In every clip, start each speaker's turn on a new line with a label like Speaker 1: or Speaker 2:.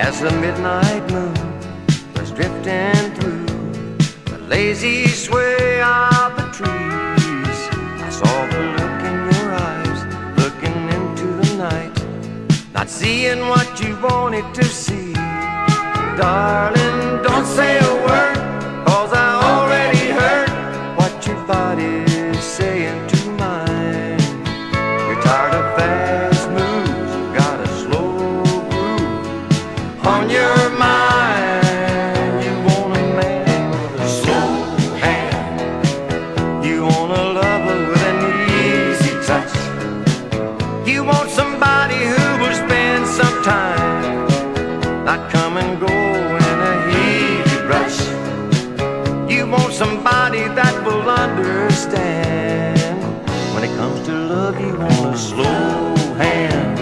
Speaker 1: as the midnight moon was drifting through the lazy sway of the trees. I saw the look in your eyes, looking into the night, not seeing what you wanted to see. Darling, don't say a word, 'cause I already heard what your body's saying to mine. You're tired of fast moves, got a slow groove on your mind. You want a man with a slow hand. You want a lover with an easy touch. You want somebody who will spend some time, not come and go in a heated rush. You want somebody that will understand. When it comes to love, you want a slow hand.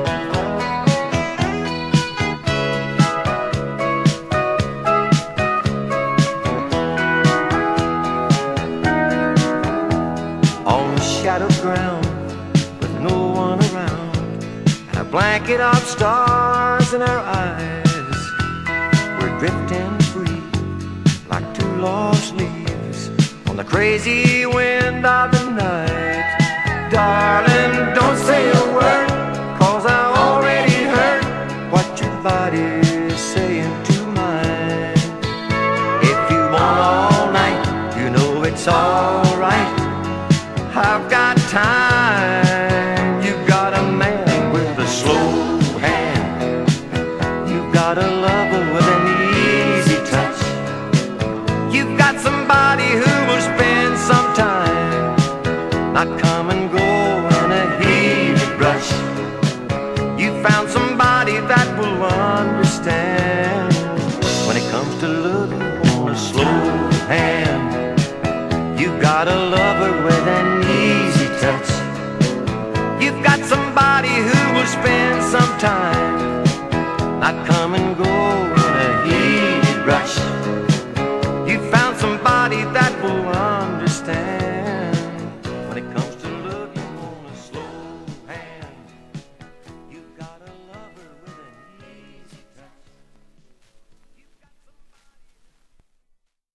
Speaker 1: On the shadowed ground with no one around, and a blanket of stars in our eyes, we're drifting free like two lost leaves on the crazy wind of the night. Darling, don't say a word, 'cause I already heard what your body's saying to mine. If you want all night, you know it's alright. I've got time. You've got a man with a slow hand. You've got a lover with an easy touch. You've got somebody who will spend some time, not come and go in a heated rush. You found somebody that will understand. When it comes to love, you want a slow hand. You've got a lover with an easy touch. You've got somebody who will spend some time,